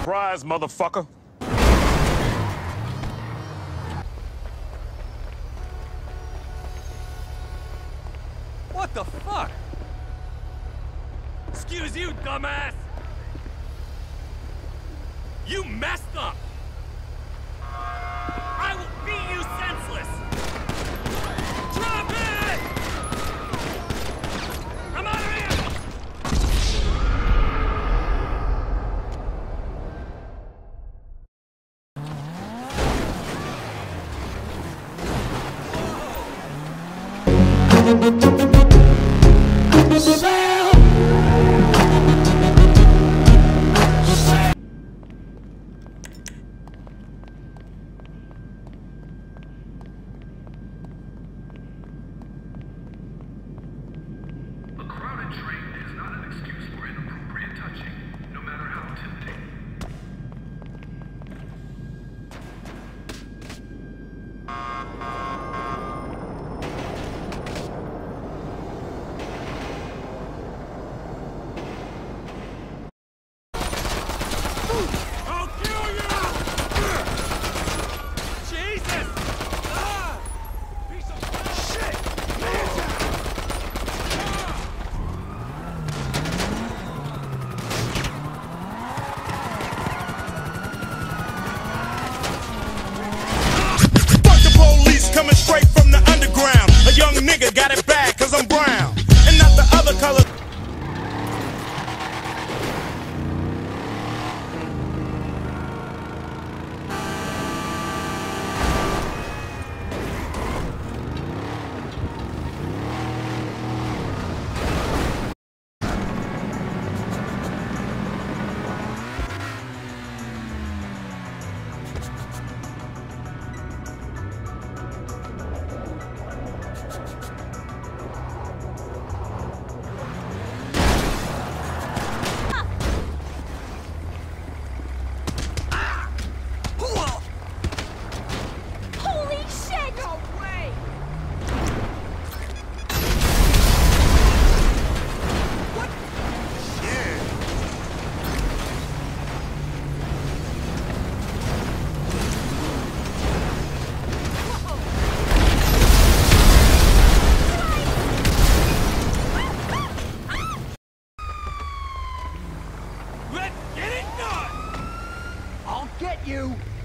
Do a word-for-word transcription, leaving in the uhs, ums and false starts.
Surprise, motherfucker. What the fuck? Excuse you, dumbass! You messed up! I will beat you senseless! Drop it! I'm out of here! Coming straight from the underground. A young nigga got it bad cause I'm brown. And not the other color. Get it done! I'll get you!